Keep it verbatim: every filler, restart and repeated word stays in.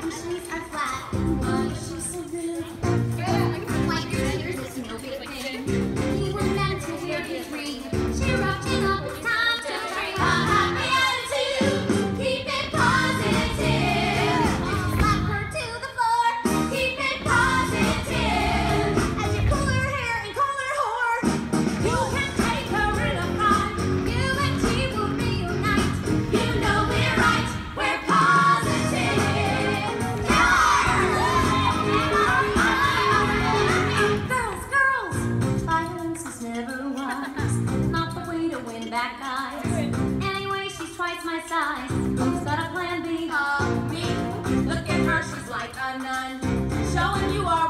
Her shoes are flat and wide. She's so good. White feathers, it's no big thing. He went down to wear his ring. She rocked him up, it's time to ring. A happy attitude, keep it positive. Slap her to the floor, keep it positive. As you pull her hair and call her whore, you can take her in a fight. You and she will reunite. You know we're right, we're positive. Girls, girls, violence is never wise. Not the way to win back guys. Anyway, she's twice my size. Who's got a plan B? Uh, me. Look at her, she's like a nun. Showing you are